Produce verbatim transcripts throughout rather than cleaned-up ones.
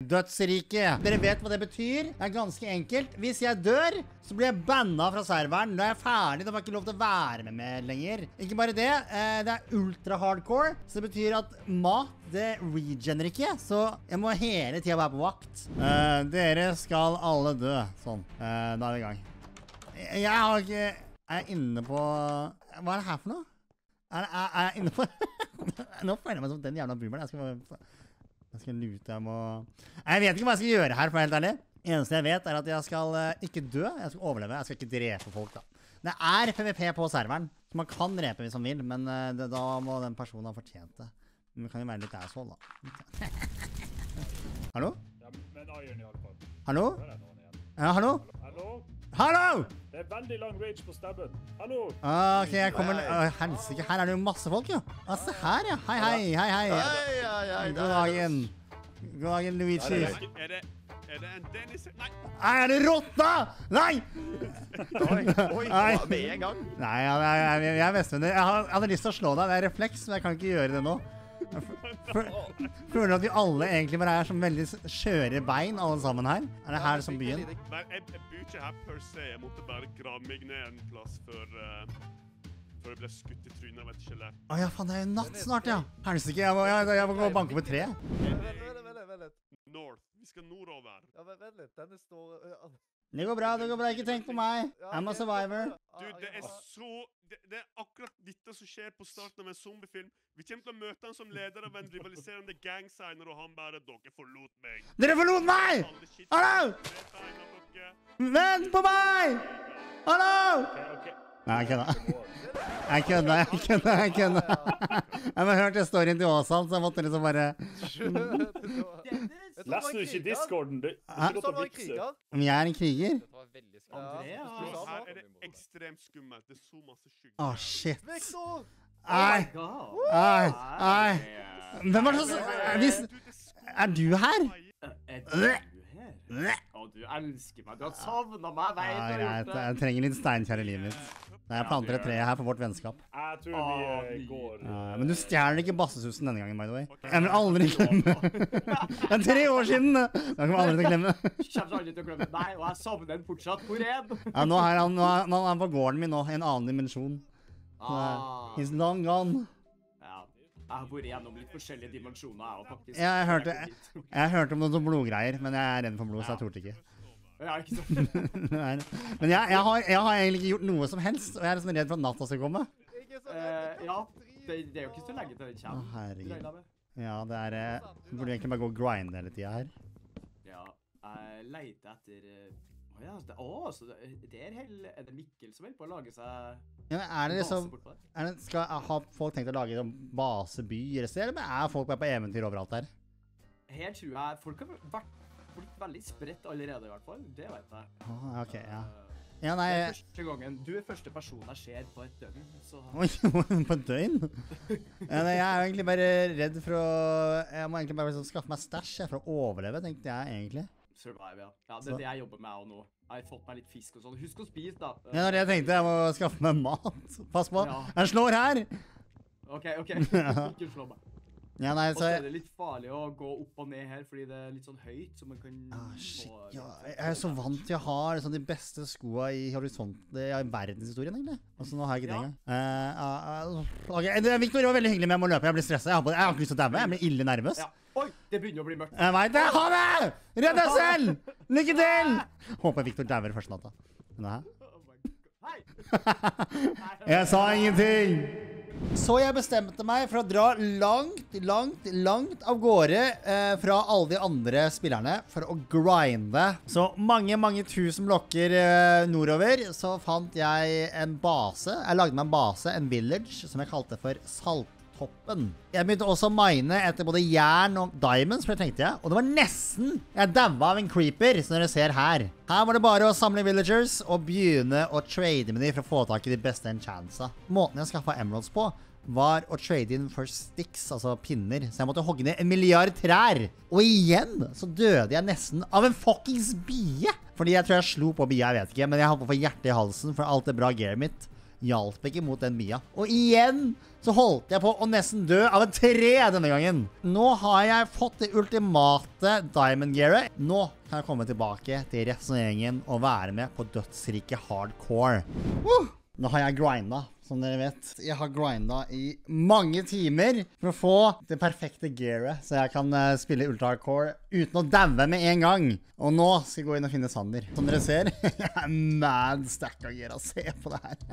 Dødsrike. Dere vet hva det betyr. Det er ganske enkelt. Hvis jeg dør, så blir jeg bannet fra serveren. Da er jeg ferdig. Da har jeg ikke lov til å være med med lenger. Ikke bare det. Eh, det er ultra hardcore. Så det betyr at mat, det regener ikke. Så jeg må hele tiden være på vakt. Eh, dere skal alle dø. Sånn. Eh, da er vi i gang. Jeg, jeg har ikke... Er jeg inne på... Hva er det her for noe? Er, er, er jeg inne på... Nå føler jeg meg som den jævla boomeren. Jeg skal, jeg skal lute, jeg må... Jeg vet ikke hva jeg skal gjøre her, for helt ærlig. Eneste jeg vet er at jeg skal uh, ikke dø. Jeg skal overleve. Jeg skal ikke drepe folk, da. Det er PvP på serveren, så man kan drepe hvis man vil, men uh, det, da må den personen ha fortjent det. Men vi kan jo være litt asshole, da. Hallo? Ja, men Iron i alle fall. Hallo? Ja, hallo? Hallo? Hallo! Det er veldig lang rage på stabben. Hallo? Ok, jeg kommer... Uh, helsike, her er det jo masse folk, jo. Ah, se her, ja. Hei, hei, hei, hei. Hei, hei, hei. God dagen. God dagen, Luigi. Er det, er det en Dennis? Nei! Er det rotta? Nei! Oi, oi, Nei. med en gang. Nei, jeg, jeg, jeg, jeg er bestevenner. Jeg, har- jeg hadde lyst til å slå deg. Det er refleks, men jeg kan ikke gjøre det nå. Jeg f- f- føler at vi alle egentlig bare er som veldig s- skjøre bein, alle sammen her. Er det her som byen? Nei, jeg, jeg bor ikke her per se. Jeg måtte bare grave meg ned en plass før, uh, før jeg ble skutt i trynet av et skjelett. Å ja, faen, det er jo natt snart, ja. Helsike, jeg, må- jeg, jeg må gå og banke på et tre. Vent, vent, vent, vent, vent. North. Vi skal nordover. Ja, vent, vent litt. Denne står... øh, Det går bra, det går bra. Ikke tenk på meg. I'm a survivor. Du, det er så... Det, det er akkurat dette som skjer på starten av en zombiefilm. Vi kommer til å møte han som leder av en rivaliserende gang senere, og han bare, dere forlot meg. Dere forlot meg! Alle shit- Hallo! Med beina dere. Vent på meg! Hallo! Ok, ok. Nei, jeg kødda. Jeg kødda, jeg kødda, jeg kødda. Jeg har hørt storyen til Åsand, så jeg måtte liksom bare... Leser du ikke Discorden? Du Hæ? ikke Så godt å var en vikse. kriger. Om jeg er en kriger? Dette var veldig skummelt. Ja. Bro, Ja. her er det ekstremt skummelt. Det er så masse skygge. Åh, shit. Victor! Nei, nei, nei. Hvem er det som... Hvis... Du, det er Er du her? Er du her? Å, du elsker meg. Du har savnet meg. Vet Ja, du har greit. gjort det. Jeg trenger litt steinkjær i livet mitt. Nei, jeg planter et tre her for vårt vennskap. Jeg tror vi eh, går... Ja, men du stjerner ikke bassesusen denne gangen, by the way. Jeg vil aldri glemme. Det er tre år siden! Det kan vi aldri til å glemme. Kommer aldri til å glemme deg, og jeg savner den fortsatt. Hvor er han? Ja, nå er han, nå er, nå er han på gården min nå, i en annen dimensjon. Ah, He's long gone. ja. Jeg har vært gjennom litt forskjellige dimensjoner, jeg også, faktisk. Jeg hørte, jeg hørte om noen sånne blodgreier, men jeg er redd for blod, så jeg torde ikke. Ja, ikke sant? Nei. Men jeg, jeg, har, jeg har egentlig ikke gjort noe som helst, og jeg er sånn redd for at natta skal komme. Jeg er så Eh, redd. ja, det, det er jo ikke så lenge til den Å, kommer. herregud. regner jeg med. Ja, det er... eh, Vi burde egentlig bare gå og grinde hele tiden her. Ja, jeg leter etter... eh, Å ja, det, å, så det, det er, hel, er det Mikkel som vil på å lage seg Ja, men er det base liksom... bortpå der? Er det, skal ha folk tenkt å lage en baseby i et sted, eller er folk bare på eventyr overalt her? Her tror jeg folk har vært blitt veldig spredt allerede i hvert fall. Det vet jeg. Ah, ok, ja. Eh, Ja, nei... Det er første gangen. Du er første person jeg ser på et døgn, så... Oi, på et døgn? Ja, nei, jeg er jo egentlig bare redd for å... Jeg må egentlig bare liksom skaffe meg stash jeg, for å overleve, tenkte jeg egentlig. Survive, ja. Ja, det Så- er det jeg jobber med også nå. Jeg har fått meg litt fisk og sånn. Husk å spise, da. Ja, det er det jeg tenkte. Jeg må skaffe meg mat. Pass på. Ja. Jeg slår her! Ok, ok. Ja. Ikke slå meg. Ja, nei, Og så... så er Jeg, det litt farlig å gå opp og ned her, fordi det er litt sånn høyt, så man kan... ah, shit. få- Ja, jeg er så vant til å ha liksom, de beste skoene i horisonten i verdenshistorien, egentlig. Og så nå har jeg ikke det Ja. engang. Eh, ah, ah, ok, det, Victor, det var veldig hyggelig, men jeg må løpe. Jeg blir stresset. Jeg har, på- jeg har ikke lyst til å daue. Jeg blir ille nervøs. Ja. Oi, det begynner å bli mørkt. Jeg vet det! Ha det! Redd deg selv! Lykke til! Håper Victor dauer første natta. Men det her? Oh my God. Hei! Jeg sa ingenting! Så jeg bestemte meg for å dra langt, langt, langt av gårde eh, fra alle de andre spillerne for å grinde. Så mange, mange tusen blokker eh, nordover så fant jeg en base. Jeg lagde meg en base, en village, som jeg kalte for Salttoppen. Jeg begynte også å mine etter både jern og diamonds, for det tenkte jeg. Og det var nesten jeg daua av en creeper, som dere ser her. Her var det bare å samle villagers og begynne å trade med dem for å få tak i de beste enchantsa. Måten jeg skaffet emeralds på var å trade inn for sticks, altså pinner. Så jeg måtte hogge ned en milliard trær. Og igjen så døde jeg nesten av en fuckings bie. Fordi jeg tror jeg slo på bia, jeg vet ikke. Men jeg holdt på å få hjertet i halsen for alt det bra gearet mitt hjalp ikke mot den Mia. Og igjen så holdt jeg på å nesten dø av et tre denne gangen. Nå har jeg fått det ultimate Diamond Gearet. Nå kan jeg komme tilbake til resten av gjengen og være med på dødsrike hardcore. Uh! Nå har jeg grindet, som dere vet. Jeg har grindet i mange timer for å få det perfekte gearet, så jeg kan uh, spille Ultra Hardcore uten å daue med en gang. Og nå skal jeg gå inn og finne Sander. Som dere ser, jeg er mad stack av gear. Se på det her.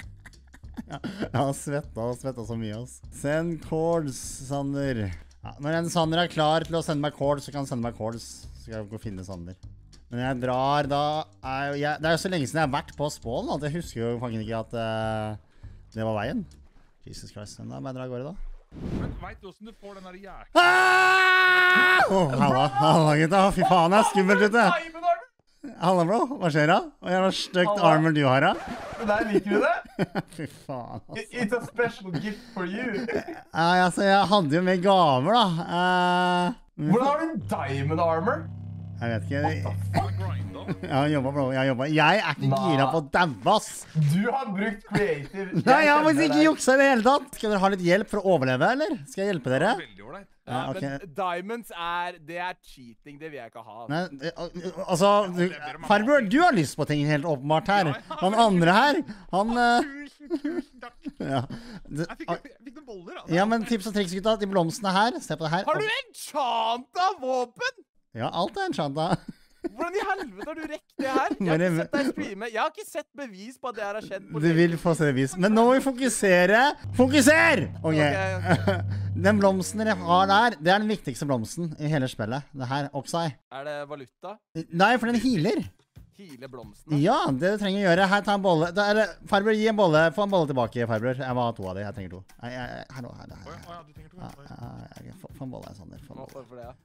Jeg har svettet og svettet så mye. Altså. Send chords, Sander. Ja, når en Sander er klar til å sende meg chords, så kan han sende meg chords. Så skal jeg gå og finne Sander. Men jeg drar da, er jo, jeg, det er jo så lenge siden jeg har vært på Spawn, at jeg husker jo faktisk ikke at uh, det var veien. Jesus Christ, da må jeg dra i gårde da. Men vet du hvordan du får den der jæk? Ah! Oh, halla, halla gutta, fy faen, det er skummelt ute. Halla bro, hva skjer da? Og jeg har støkt armor du har da. Der liker du det? Fy faen, altså. It's a special gift for you. Ja, altså, jeg hadde jo med gaver da. Uh, Hvordan har du diamond armor? Jeg vet ikke. Har grinda? Jeg har jobbet, bro. Jeg har jobbet. Jeg er ikke gira på å daue, ass. Du har brukt creative. Nei, jeg har faktisk ikke juksa i det hele tatt. Skal dere ha litt hjelp for å overleve, eller? Skal jeg hjelpe dere? Veldig ordentlig. Ja, Ja, ok. men diamonds er, det er cheating, det vil jeg ikke ha. Nei, eh, altså, du, Farbror, du har lyst på ting helt åpenbart her. Han andre her, han... eh, Tusen, tusen takk. ja. Det- Jeg fikk, jeg fikk noen boller, da. ja, men tips og triks, gutta. De blomstene her, se på det her. Har du enchanta våpen? Ja, alt er enchanta. Hvordan i helvete har du rekt det her? Jeg har Bare- ikke sett deg streame. Jeg har ikke sett bevis på at det her har skjedd. på Du vil få se vis. Men nå må vi fokusere. Fokuser! Ok. Ok, Den blomsten dere har der, det er den viktigste blomsten i hele spillet. Det her, Oxeye. Er det valuta? Nei, for den healer. Hele blomstene? Ja, det du trenger å gjøre. Her, ta en bolle. Da, eller, Farbror, gi en bolle. Få en bolle tilbake, Farbror. Jeg må ha to av de. Jeg trenger to. Nei, jeg, jeg, her nå, her, her, Å ja, her. å ja, du trenger to. Ja, Oi. ja, ja, få, få en bolle, Sander. Få en bolle. Hvorfor det, ja?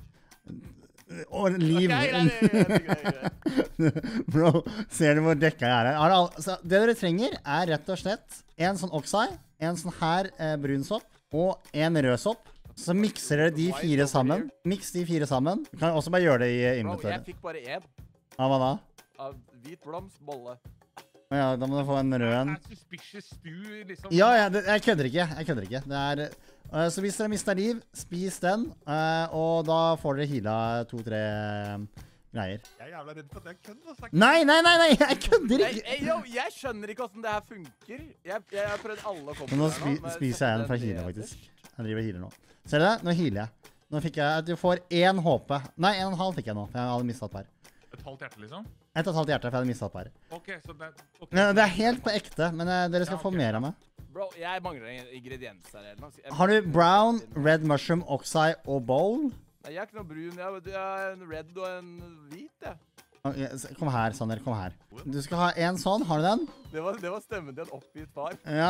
Og liv. Ok, greit, greit, greit, greit. Bro, ser du hvor dekka jeg er her? Har all- så det dere trenger er rett og slett en sånn Oxeye, en sånn her eh, brun sopp, og en rød sopp. Så mikser dere de fire sammen. Miks de fire sammen. Du kan også bare gjøre det i Bro, jeg inventory. fikk bare én Ja, hva da? av hvit blomst, bolle. Å ja, da må du få en rød en. Er suspicious stew, liksom? Ja, ja, det, jeg kødder ikke. Jeg kødder ikke. Det er, eh, så hvis dere mister liv, spis den, eh, og da får dere heala to-tre greier. Jeg er jævla redd for at jeg kødder. Altså. Nei, nei, nei, nei, jeg kødder Nei, ikke. eh, yo, jeg skjønner ikke hvordan det her funker. Jeg, jeg har prøvd alle å komme Men nå her spi, men spiser jeg en setter fra den Kina, nederst. faktisk. Jeg driver og healer nå. Ser du det? Nå healer jeg. Nå fikk jeg at du får én H P. Nei, en og en halv fikk jeg nå, for jeg hadde mistet et par. Et halvt hjerte, liksom? Et og et halvt hjerte, for jeg hadde mistet et par. Ok, så det er... ok. Men det er helt på ekte, men eh, dere skal Ja, få ok. mer av meg. Bro, jeg mangler en ingrediens her eller noe. Jeg- Har du brown, red mushroom, oxeye og bowl? Nei, jeg er ikke noe brun. Jeg har- jeg har en red og en hvit, jeg. Ok, s- Kom her, Sander, kom her. Du skal ha en sånn, har du den? Det var, det var stemmen til en oppgitt far. Ja.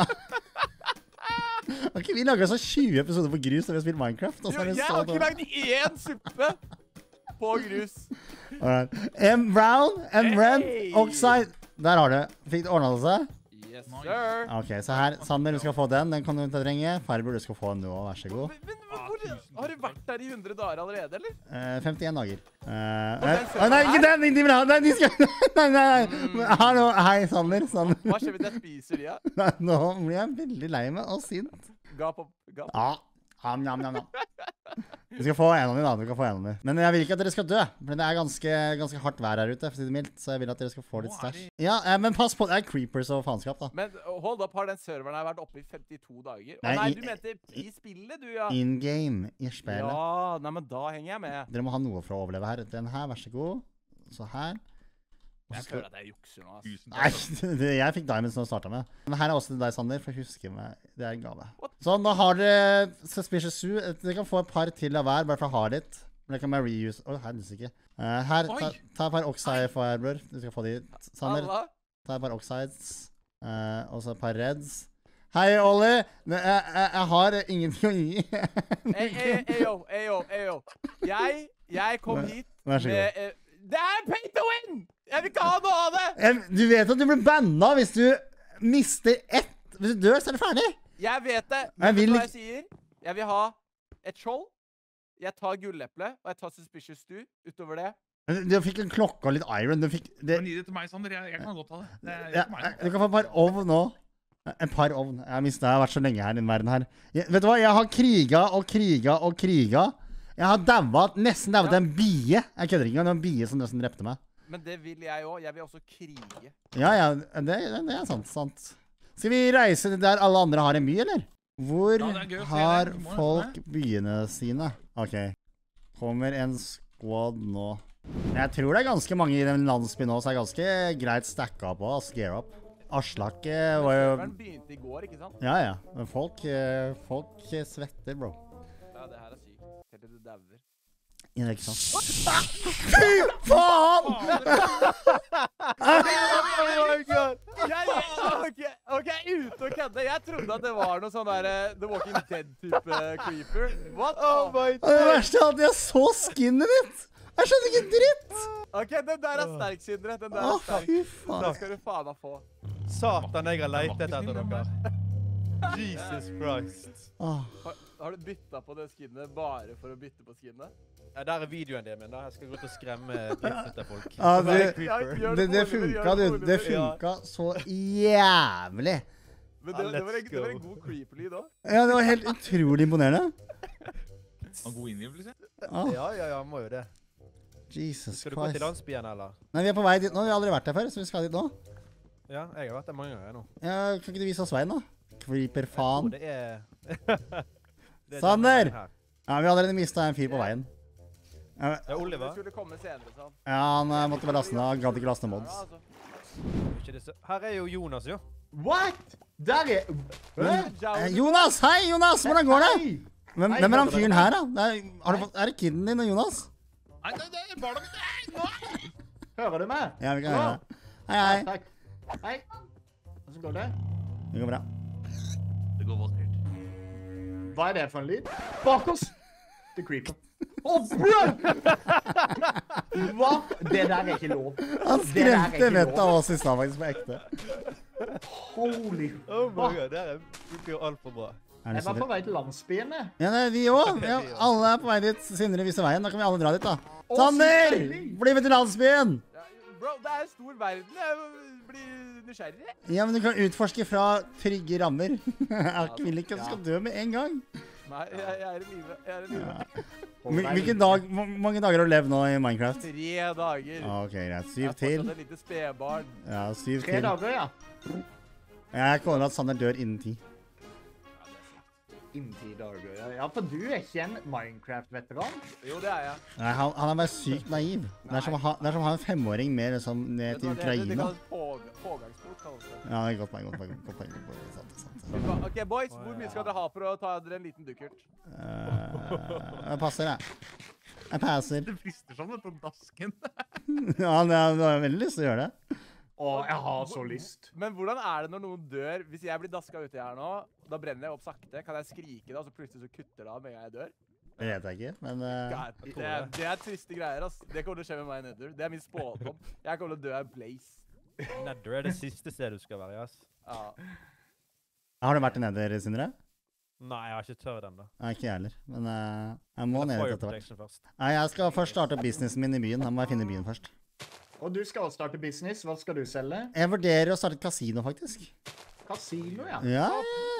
Ok, vi laget så tjue episoder på grus da vi har spilt Minecraft. Og så Jo, er det jeg så har ikke dårlig. lagd én suppe på grus. Alright. M brown, M red, Hey! oxide. Der har du. Fikk det ordnet seg? Yes, Nice. sir. Ok, så her, Sander, du skal få den. Den kan du ikke trenge. Farbror, du skal få den nå, vær så god. Men, men hvor, har du vært der i hundre dager allerede, eller? Eh, femtien dager. Eh, den eh, serveren nei, ikke her? den! De vil ha Nei, de skal Nei, nei, nei. Mm. Hallo, hei, Sander. Sander. Hva skjer hvis jeg spiser de, ja? Nei, nå blir jeg veldig lei meg og sint. Gap opp, gap. Ja. Am, jam, jam, jam. Du skal få en av dem, da. Du kan få en av dem. Men jeg vil ikke at dere skal dø. For det er ganske, ganske hardt vær her ute, for å si det mildt. Så jeg vil at dere skal få litt Nå er stæsj. Ja, eh, men pass på. Det er creepers og faenskap, da. Men hold opp, har den serveren her vært oppe i femtito dager? Å Nei, nei, i- du mente i spillet, du, ja. In game i spillet. Ja, nei, men da henger jeg med. Dere må ha noe for å overleve her. Den her, vær så god. Så her. Og så Jeg skal- føler at jeg jukser nå, ass. Tusen Nei, takk. det, jeg fikk diamonds når jeg startet med. Men her er også til deg, Sander, for huske meg. Det er en gave. What? Sånn, da har dere Suspicious Zoo. Dere kan få et par til av hver, bare for å ha litt. Men det kan man reuse. Åh, her er ikke. Uh, her, ta, Oi. ta et par oxide for her, bror. Du skal få de. Sander, Alla? ta et par oxides. Uh, og så et par reds. Hei, Ollie! Ne- Jeg, jeg, jeg har ingenting å gi. Ey, ey, eyo, eyo, eyo. Jeg, jeg kom hit Vær så god. med eh, Det er pay to win! Jeg vil ikke ha noe av det! Jeg, du vet at du blir banna hvis du mister ett. Hvis du dør, så er det ferdig. Jeg vet det. Jeg Men vet vil du hva ikke- jeg sier? Jeg vil ha et skjold. Jeg tar gulleple, og jeg tar suspicious stew. Utover det, Du fikk en klokke og litt iron. Du fikk... Det, Men gi det til meg, Sander. Jeg, jeg kan godt ta det. Det er ja, for meg. du kan få et par ovn nå. En par ovn. Jeg har mistet, jeg har vært så lenge her i den verden her. Jeg, vet du hva? Jeg har kriga og kriga og kriga. Jeg har dauet, nesten dauet en bie. Jeg kødder ikke, det var en bie som nesten drepte meg. Men det vil jeg også. Jeg vil også krige. Ja, ja, det, det er sant, sant. Skal vi reise til der alle andre har en by, eller? Hvor Ja, det er gøy å se har det. Vi må folk byene sine? Ok. Kommer en squad nå. Jeg tror det er ganske mange i den landsbyen nå, så er ganske greit stacka på, ass, gear up. Aslak eh, var jo... Serveren begynte i går, ikke sant? Ja, ja. Men folk, eh, folk svetter, bro. Ja, det her er sykt. Helt til du dauer. Ja, det er ikke sant. Fy faen! Oh my god! Jeg, ok, ok, ute og kødde. Jeg trodde at det var noe sånn der eh, The Walking Dead-type creeper. What? Oh my Og det verste er at jeg så skinnet ditt! Jeg skjønner ikke dritt! Ok, den der er sterk, Sindre. Den der Å, er sterk. fy Den faen. skal du faen meg få. Satan, jeg har leitet etter dere. Jesus Christ. Åh. Har, har du bytta på det skinnet bare for å bytte på skinnet? Ja, der er videoen din, men da jeg skal gå ut og skremme dritten til folk. Ja, Så er det- creeper. Ja, gjør Det, det Oliver, gjør funka, du. Oliver. Det funka så jævlig. Men det, det, var en, det var en god creeper-lyd òg. Ja, det var helt utrolig imponerende. Og god inngivelse. Ah, Ja, ja, ja, må jo det. Jesus Skal du gå til Christ. landsbyen, eller? Nei, vi er på vei dit nå. Vi har aldri vært der før, så vi skal dit nå. Ja, jeg har vært der mange ganger nå. Ja, kan ikke du vise oss veien nå? Creeper Jeg faen. tror det er... det er Sander! denne her. Ja, vi har allerede mistet en fyr på veien. Ja, Ja, Oliver. Det skulle komme senere, sa han. ja, han eh, måtte bare laste ned. Han gadd ikke laste ned mods. Ja, altså. Ikke det så... Her er jo Jonas, jo. What? Der er... Hæ? Eh, Jonas! Hei, Jonas! Hvordan går det? Hei! Hvem, hvem er han fyren her, da? Det er, har du fått, er det kiden din og Jonas? Nei, det, det er barna mine. Nei, Hører du meg? Ja, vi kan høre det. Hei, hei. Takk. Hei. Hvordan går det? Det går bra. det går vakkert. Hva er det for en lyd? Bak oss! The creeper. Åh, bro! Hva? Det der er ikke lov. Han Det der er skremte ikke vettet lov. av oss i stad, faktisk, på ekte. Holy. Oh my god, det er funker jo alt for bra. Er det Jeg så var på det? vei til landsbyen, jeg. Ja, det er vi òg. Ja, alle er på vei dit. Sindre viser veien. Da kan vi alle dra dit, da. Sander! Bli med til landsbyen! Ja, bro, det er en stor verden. Jeg blir nysgjerrig. Ja, men du kan utforske fra trygge rammer. Jeg vil ikke at du skal dø med en gang. Nei, jeg, jeg er i live. Jeg er i live. Hvil- Hvilken dag, hvor mange dager har du levd nå i Minecraft? Tre dager. Ah, Ok, greit. Jeg Syv er til. fortsatt et lite spedbarn. Ja, syv Tre til. dager, ja. Jeg kommer at Sander dør innen ti. Innen ti dager, ja. Ja, for du er ikke en Minecraft-veteran. Jo, det er jeg. Nei, han, han er bare sykt naiv. Det er som å ha, det er som å ha en femåring med liksom ned til Det, det, det Ukraina. kalles påg- pågangssport, kalles det. Ja, det er godt poeng, godt poeng, godt poeng. godt poeng, sant, sant. Ok, boys, hvor mye skal dere ha for å ta dere en liten dukkert? Eh, Jeg passer, jeg. Jeg passer. Det frister sånn på dasken. Ja, det er- du har veldig lyst til å gjøre det. Å, jeg har så lyst. Men hvordan er det når noen dør? Hvis jeg blir daska uti her nå, da brenner jeg opp sakte. Kan jeg skrike da, så plutselig så kutter det av med en gang jeg dør? Det vet jeg ikke, men eh, God, det, er, det er triste greier, ass. Det kommer til å skje med meg neddur. Det er min spådom. Jeg kommer til å dø av blaze. Nether er det siste stedet du skal være, ass. Ja. har du vært i Nether, Sindre? Nei, jeg har ikke tørret den da. Nei, ikke jeg heller. Men eh, jeg må Eller ned fire etter hvert. protection først. Nei, jeg skal først starte opp businessen min i byen. Da må jeg finne byen først. Og du skal også starte business. Hva skal du selge? Jeg vurderer å starte et kasino, faktisk. Kasino, ja. Ja,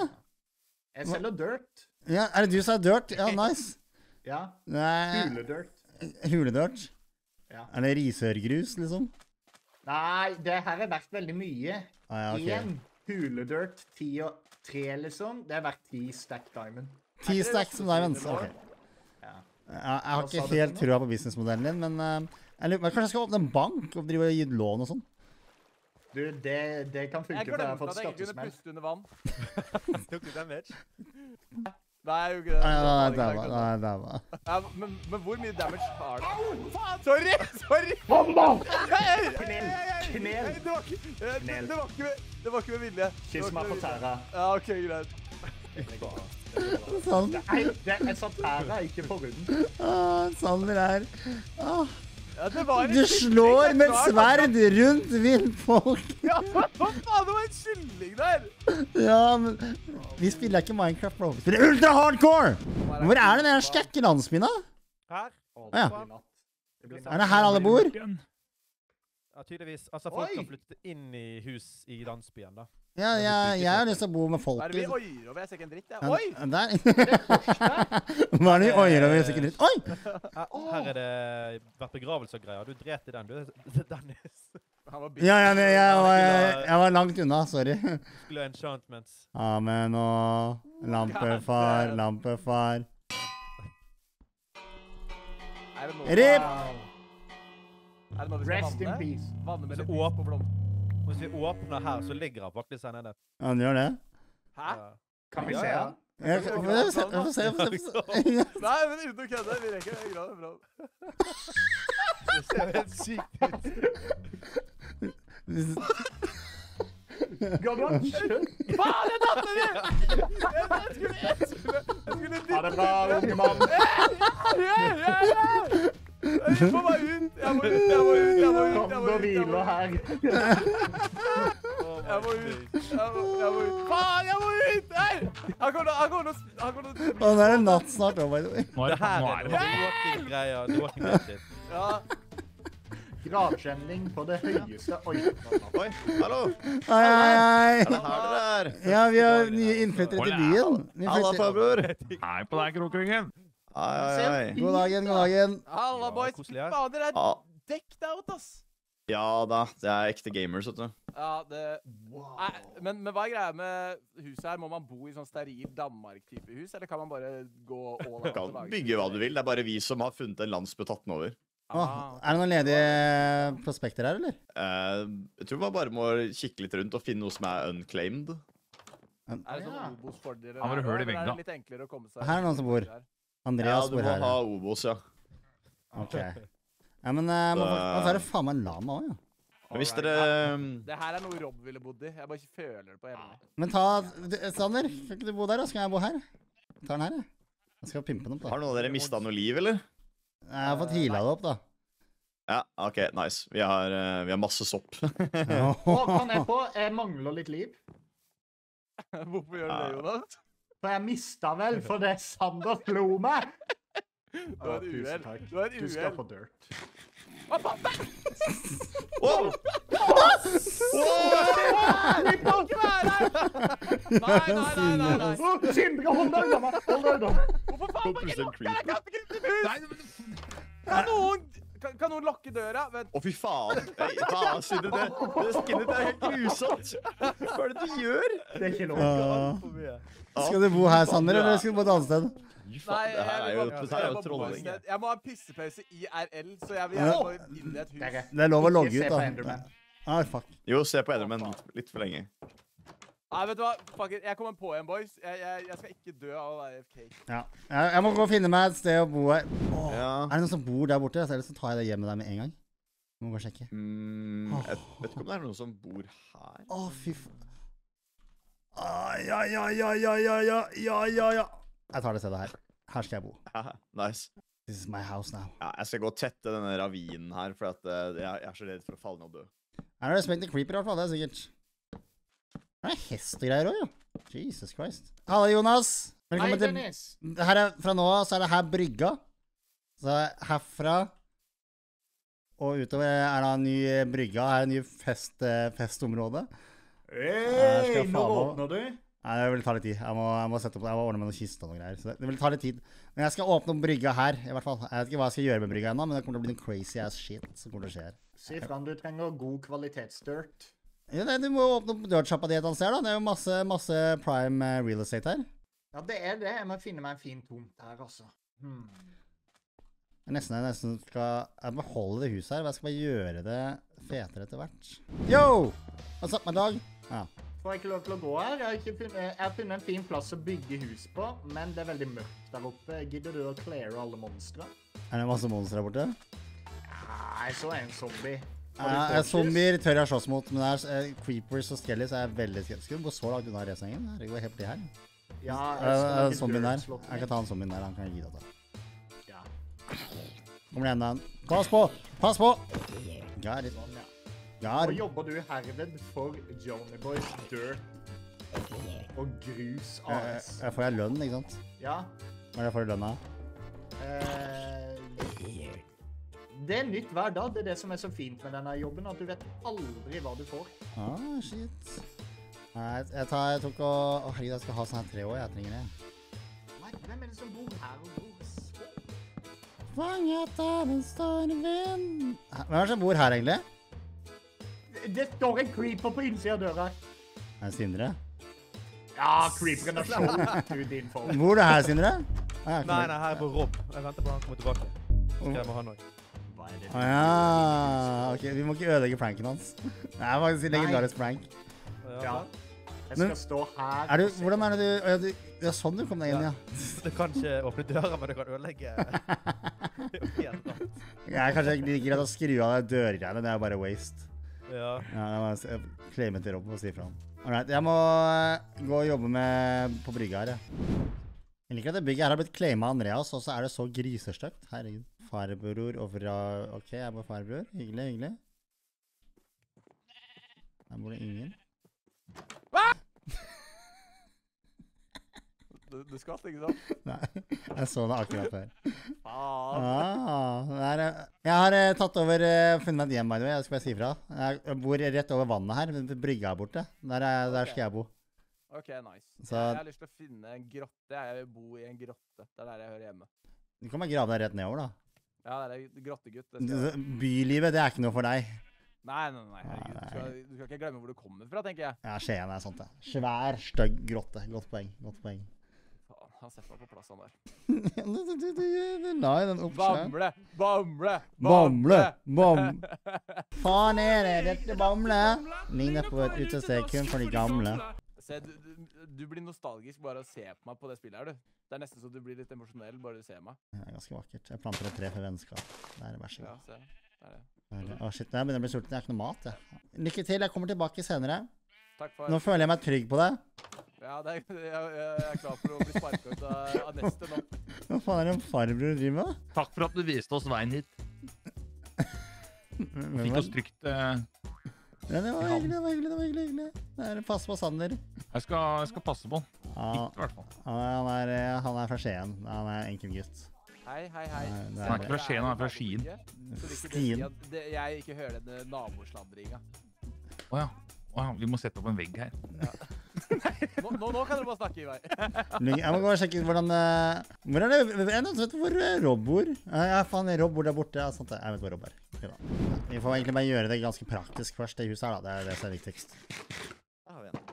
Jeg selger dirt. ja. Er det du som er dirt? Ja, nice. Ja. Nei, Huledirt. huledirt. Ja. Er det risørgrus, liksom? Nei, det her er verdt veldig mye. Ah, ja, ok. Én huledirt, ti og tre, liksom. Det er verdt ti stack diamond. Ti stacks som diamonds. Ok. Ja. Jeg, jeg har Hva sa ikke du helt for trua på businessmodellen din, men eh, jeg lurer, på- kanskje jeg skal åpne en bank og drive og gi lån og sånn? Du, det, det kan funke, Jeg for jeg har glemte fått at jeg ikke kunne skattesmell. puste under vann. Tok du damage? Nei, jeg gjorde ikke det. Nei, nei, nei, Det var daua, ikke nei, det. daua. Ja, men, men hvor mye damage har det? Faen! Sorry! Sorry! Knel! Knel! Knel! Det var ikke, det, det, Knel. det var ikke, med, det var ikke med vilje. Det Kyss var ikke meg på med vilje. tæra. Ja, ok, greit. Sånn. Nei, det, jeg sa tæra, ikke på runden. Ah, Sander er ah. Ja, det var en Du kylling slår der. med et Det var- sverd rundt villfolk. Ja, hva faen? Det var en kylling der! Ja, men vi spiller ikke Minecraft, bro. Vi spiller ultra hardcore! Hvor er det den skrekke landsbyen, da? Her? Å, Ja. sorry, natt. Er det her alle bor? Ja, tydeligvis. Altså, folk Oi! har flyttet inn i hus i landsbyen, da. Ja, jeg, jeg har lyst til å bo med Hva er det vi folket. oier over? Jeg ser ikke en dritt, jeg. Ja, Oi! Der. Hva er det vi oier over? Jeg ser ikke dritt. Oi! Ja, her er det vært begravelse og greier. Du dret i den, du. Dennis. Han var Ja, ja, men jeg, var, jeg, jeg var langt unna, sorry. Skulle ha enchantments. Amen og lampefar, lampefar. Er det noe... Rip! Er det noe vi skal Rest in vanne? peace. Vanne med Så litt lys åp- på blom. Hvis vi åpner her, så ligger han faktisk her nede. Ja, han gjør det. Hæ? Ja. Kan vi Ja, se ja. han? Jeg, få se, få se, få se, få se. Nei, men uten å kødde. Vi rekker det. Grad, bra. Det ser helt sykt ut. Ga du han kjøtt? Faen, jeg datt ned! Jeg skulle... Jeg skulle... Jeg skulle Ha det bra, unge mann. Ja, ja, ja! Jeg må bare ut! Jeg må ut! Jeg må ut! Jeg må ut! Kom Jeg må og ut! Jeg hvile må ut! her. Jeg må ut! Jeg må, jeg må ut! Faen, jeg må ut! Nei! Han kommer til å... Han kommer til å... Han kommer til å... Å, nå er det natt snart, oh by the way. Nå er Det det, her nå er er det det walking greier. The walking dead shit. Ja. Gravskjending på det høyeste. Oi. Oi, hallo! Hei, hei, hei. Er det her dere er? Ja, vi har nye innflyttere til byen. Vi Halla, flytter. farbror! Hei på deg, Krokryggen. Hei, hei, hei. God dagen, god dagen. Halla, boys. koselig her. Faen, dere er Ja, dekket out, ass. ja da, det er ekte gamers, vet du. Ja, det... Nei, men, men hva er greia med huset her? Må man bo i sånn steril Danmark-type hus, eller kan man bare gå all out? Du kan bygge hva du vil, det er bare vi som har funnet en landsby og tatt den over. Åh, er det noen ledige prospekter her, eller? Eh, jeg tror man bare må kikke litt rundt og finne noe som er unclaimed. Er det sånn Obos-fordeler? Han var her, høl i eller veggen, Er det litt enklere å komme seg... Her er noen som bor. Ja, Andreas du bor må her. ha Obos, ja. Ok. Ja, men uh, må, må være faen meg en lama også, ja. Men hvis dere... Det her er noe Rob ville bodd i. Jeg bare ikke føler det på hjemme. Men ta, du, Sander, skal ikke du bo der da? Skal jeg bo her? Ta den her, jeg. Jeg skal pimpe den opp da. Har noen av dere mistet noe liv, eller? Jeg har fått healet det opp da. Ja, ok, nice. Vi har, eh, vi har masse sopp. Ja. Hva kan jeg på? Jeg mangler litt liv. Hvorfor gjør du det, Jonas? For jeg mistet vel, for det Sander slo meg. Du har et Å, tusen uhell. takk. Du har et Du skal uhell. få dirt. Hva faen? Wow! Vi får ikke være her! Nei, nei, nei, nei, nei. Å, Sindre, hold deg unna meg. Hold deg unna. Hvorfor faen må jeg ikke lokke? Jeg kan ikke krype i hus! Kan noen, kan, kan noen lokke døra? Vent. Å, fy faen. Nei, faen, Sindre, det, det skinnet er helt grusomt. Hva er det du gjør? Det er ikke lov. Ja. Skal du bo her, Sander, eller skal du bo et annet sted? Fy Nei, faen, det her er jeg jo, vil bare- det her er jeg jo må bo et trolling. sted. Jeg må ha en pissepause I R L, så jeg vil Ja. gjerne gå inn i et hus. Dere, Det er lov å logge ikke ut se på da. Enderman. Ah, fuck. Jo, se på Enderman litt, litt for lenge. Nei, vet du hva? Fuck it. Jeg kommer på en, boys. Jeg, jeg, jeg skal ikke dø av å være A F K. Ja. Jeg, jeg må gå og finne meg et sted å bo her. Åh, Ja. Er det noen som bor der borte? Ellers så tar jeg det hjemme der med en gang. Jeg må gå og sjekke. Mm, jeg vet ikke om det er noen som bor her. Å, fy faen. Ah, ja, ja, ja, ja, ja, ja, ja, ja, ja. Jeg tar det stedet her. Her skal jeg bo. Haha, nice. This is my house now. Ja, jeg skal gå og tette denne ravinen her, for at eh, jeg, jeg er så redd for å falle ned og dø. Her er det Respect the Creeper i hvert fall, det er sikkert. Her er hest og greier også, jo. Jesus Christ. Hallo, Jonas. Hei, Velkommen til... Dennis. Her er, fra nå av så er det her brygga. Så herfra og utover er det en ny brygga. Her er en ny fest, eh, festområde. Her skal Hei, jeg nå faen meg- åpner du. Nei, det vil ta litt tid. Jeg må, jeg må sette opp, jeg må ordne med noen kister og noen greier. Så det, det vil ta litt tid. Men jeg skal åpne opp brygga her, i hvert fall. Jeg vet ikke hva jeg skal gjøre med brygga ennå, men det kommer til å bli noen crazy ass shit som kommer til å skje her. Si fra om du trenger god kvalitetsdirt. Ja, nei, du må åpne opp dirtshoppa di et annet sted, da. Det er jo masse, masse prime eh, real estate her. Ja, det er det. Jeg må finne meg en fin tomt her, altså. Hmm. Jeg nesten, jeg nesten skal jeg må beholde det huset her, men jeg skal bare gjøre det fetere etter hvert. Yo! What's up, my dog? Ja. Får jeg ikke lov til å gå her? Jeg har, ikke funnet, jeg har funnet en fin plass å bygge hus på, men det er veldig mørkt der oppe. Gidder du å cleare alle monstre? Er det masse monster der borte? Ja, jeg så en zombie. Har du Ja, torches? zombier tør jeg slåss mot, men det er eh, creepers og skellies er jeg veldig skeptisk. Skal vi gå så langt unna resengen? Det går helt bli her. Ja, Er jeg skal det lage zombien der? dirt slott. Jeg kan ta en zombien der, han kan jeg gi det til. Ja, Kommer det enda en? Pass på! Pass på! Got it. sånn, ja. Got Nå it. jobber du herved for Johnny Boys Dirt og Grus A Eh, S. eh, får jeg lønn, ikke sant? Ja, Hva er det jeg får i lønna? eh, det er nytt hver dag. Det er det som er så fint med denne jobben, at du vet aldri hva du får. Ah, shit. Nei, jeg, tar, jeg tok og... Å, herregud, jeg skal ha sånn her tre år, jeg trenger det. Nei, hvem er det som bor her og bor så? Fanget av en storm vind. Hvem er det som bor her, egentlig? Det, det står en creeper på innsiden av døra. Er det Sindre? Ja, creeperen er slått ut din form. Bor du her, Sindre? Ah, Nei, nei, her er på Rob. Jeg venter på han kommer tilbake. Skal jeg med han også. Å ja, ok, vi må ikke ødelegge pranken hans. Det er faktisk en legendarisk prank. Ja, jeg skal Men- stå her. Er du, og se. hvordan er det du, å ja, du, det er sånn du kom deg inn, ja. Det kan ikke åpne døra, men det kan ødelegge. Det er jo helt rart. Jeg er kanskje ikke like greit å skru av de dørgreiene, det er bare waste. Ja. Ja, jeg må s- claime til Rob og si fra han. Alright, jeg må eh, gå og jobbe med på brygga her, ja. Jeg liker at det bygget her har blitt claimet av Andreas, og så er det så grisestøkt. Herregud. Farbror og fra... Ok, jeg bor farbror. Hyggelig, hyggelig. Her bor det ingen. Du, du skvatt, ikke sant? Nei, jeg så det akkurat før. Faen. Ah, det er, eh, jeg har eh, tatt over, eh, funnet meg et hjem, by the way. Jeg skal bare si fra. Jeg jeg bor rett over vannet her, ved brygga her borte. Der, er, der skal jeg bo. Ok, nice. Så- Jeg, jeg har lyst til å finne en grotte. Jeg vil bo i en grotte. Det er der jeg hører hjemme. Du kan bare grave deg rett nedover, da. Ja, det er grottegutt. Det skal... jeg. Bylivet, det er ikke noe for deg. Nei, nei, nei, herregud. Du skal, du skal ikke glemme hvor du kommer fra, tenker jeg. Ja, Skien er sånt, det. Svær, stygg grotte. Godt poeng, godt poeng. Faen, han setter meg på plass, han der. du, du, du, du, du la jo den opp selv. Bamble! Bamble! Bamble! Bam! Faen er det, dette bamle? Ligner på et utested kun for de gamle. Se, du, du, du blir nostalgisk bare av å se på meg på det spillet her, du. Det er nesten så du blir litt emosjonell bare du ser meg. Det er ganske vakkert. Jeg planter et tre for vennskap. Det er det, vær så Ja, god. se. Det er det. Det er det. Å shit, jeg begynner å bli sulten. Jeg har ikke noe mat, jeg. Lykke til, jeg kommer tilbake senere. Takk for... Nå føler jeg meg trygg på det. Ja, det er, jeg, jeg er klar for å bli sparket ut av, av neste nå. Hva faen er det en farbror driver med? Takk for at du viste oss veien hit. Hvem Fikk var- oss trygt. eh, Ja, det var hyggelig, det var hyggelig, det var hyggelig. hyggelig. Det er pass på Sander. Jeg skal, jeg skal passe på den. Ja, Litt, i hvert fall. han er, eh, han er fra Skien. Han er en enkel gutt. Hei, hei, hei. Nei, det Han er ikke fra Skien, han er fra Skien. Så det ikke det Stien. sier at det, jeg ikke hører denne nabosladringa. Å ja. Å ja. Vi må sette opp en vegg her. Nå, nå, nå kan dere bare snakke, Ivar. Jeg må gå og sjekke ut hvordan eh, Hvor er det? Jeg vet hvor eh, Rob bor. Ja, ja, faen, Rob bor der borte. Ja, sant det. Jeg vet hvor Rob er. Ok, da. Ja, vi får egentlig bare gjøre det ganske praktisk først, det huset her, da. Det er det som er viktigst. Der har vi en.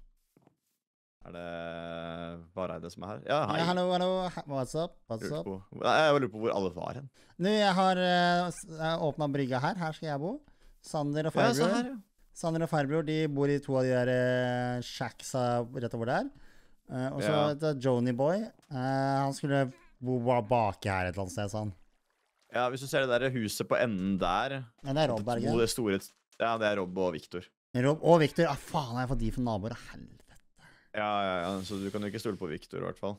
Er det Vareide som er her? Ja, hei. Ja, hallo, hallo. What's up? What's Lurte up? på- Nei, Jeg lurer på hvor alle var hen. Nå, jeg har uh, åpna brygga her. Her skal jeg bo. Sander og Ja, se farbror. her, ja. Sander og farbror, de bor i to av de der uh, shacksa rett over der. Uh, og så Ja. heter Joni Boy. Uh, han skulle bo ba- baki her et eller annet sted, sa han. Ja, hvis du ser det der huset på enden der. Ja, det er Rob, er det To ikke? det store, ja, det er Rob og Victor. Rob og Victor. Ah, faen, jeg har fått de for naboer. Helvete. Ja, ja, ja, så du kan jo ikke stole på Victor i hvert fall.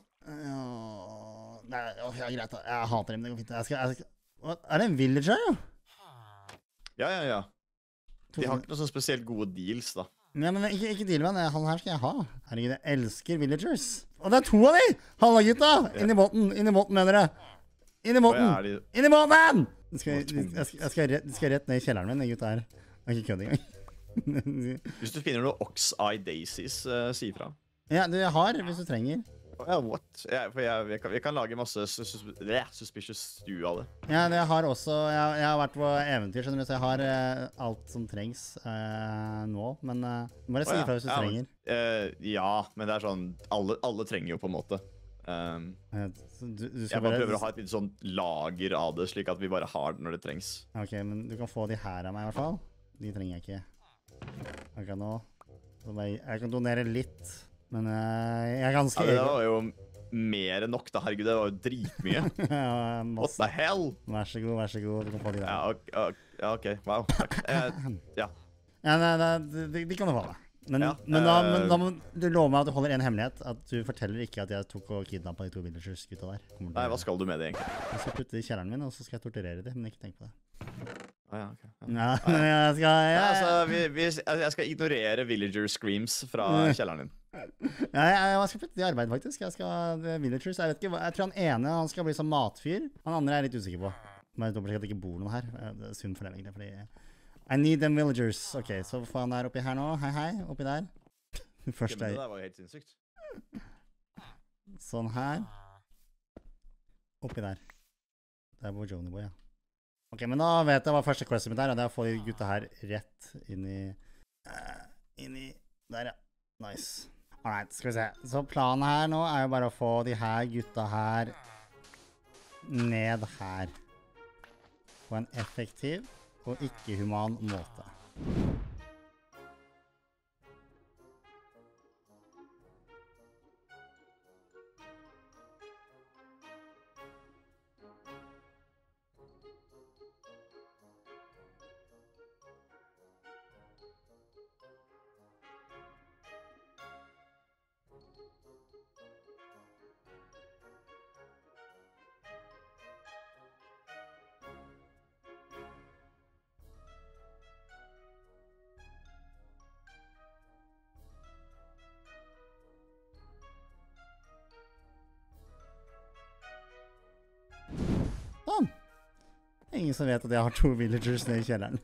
Ja, nei, åh, ja, greit da. Jeg hater dem, det går fint. Jeg skal, jeg skal... Hva? Er det en villager, jo? Ja, ja, ja. De har ikke noen sånn spesielt gode deals, da. Ja, men ikke, ikke deal med han. Han her skal jeg ha. Herregud, jeg elsker villagers. Og det er to av de! Halla, gutta! Inn i båten, inn i båten, mener jeg. Inn i Og båten! ja, er de... Inn i båten! Jeg skal, Å, jeg, tungt. skal, jeg, skal rett, jeg skal rett ned i kjelleren min, de gutta her. Jeg er ikke kødd engang. Hvis du finner noe Ox-Eye Daisies, uh, si ifra. Ja, du, jeg har, hvis du trenger. Å, Ja, what? Ja, for jeg, jeg, kan, jeg kan lage masse sus sus bleh, suspicious stew av det. Ja, det jeg har også, jeg, jeg har vært på eventyr, skjønner du, så jeg har eh, alt som trengs eh, nå. Men uh, bare si Å, ja. ifra hvis du Ja, men- trenger. Eh, ja, men det er sånn alle, alle trenger jo på en måte. Um, Eh, så Du, du jeg skal bare bare... prøver å ha et lite sånn lager av det, slik at vi bare har det når det trengs. Ok, men du kan få de her av meg i hvert fall. De trenger jeg ikke. Akkurat nå. Så bare, jeg kan donere litt, men eh, jeg er ganske Ja, det var jo mer enn nok, da. Herregud, det var jo dritmye. Ja, What masse. the hell? Vær så god, vær så god. Du kan få de der. Ja, ok. ok, ja, ok. Wow. Takk. Eh, ja. Ja, nei, nei, de, de- de kan du få da. Men, Ja, men, da, eh, men da må du love meg at du holder en hemmelighet. At du forteller ikke at jeg tok og kidnappet de to villagers-gutta der. Kommer til Nei, å- hva skal du med det, egentlig? Jeg skal putte det i kjelleren min, og så skal jeg torturere dem, men ikke tenk på det. Ah, ja, ok. Ja. Ja, jeg skal... Ja, Jeg, altså, vi, vi, jeg skal ignorere villager screams fra kjelleren din. Ja, jeg, jeg skal putte det i arbeid, faktisk. Jeg skal, det er villagers, jeg vet ikke, hva- jeg tror han ene, han skal bli som matfyr. Han andre er jeg litt usikker på. Men dobbelt at det ikke bor noen her. Eh, Det er synd for dem egentlig, fordi... I need them villagers. Ok, så faen er oppi her nå. Hei, hei. Oppi der. Først Det er... der var helt sinnssykt. Sånn her. Oppi der. Det er hvor Joni bor, ja. Ok, men da vet jeg hva første questet mitt er, og det er å få de gutta her rett inn i... Uh, inn i... Der, ja. Nice. Alright, skal vi se. Så planen her nå er jo bare å få de her gutta her ned her. På en effektiv og ikke-human måte. Sånn. Ingen som vet at jeg har to villagers nede i kjelleren.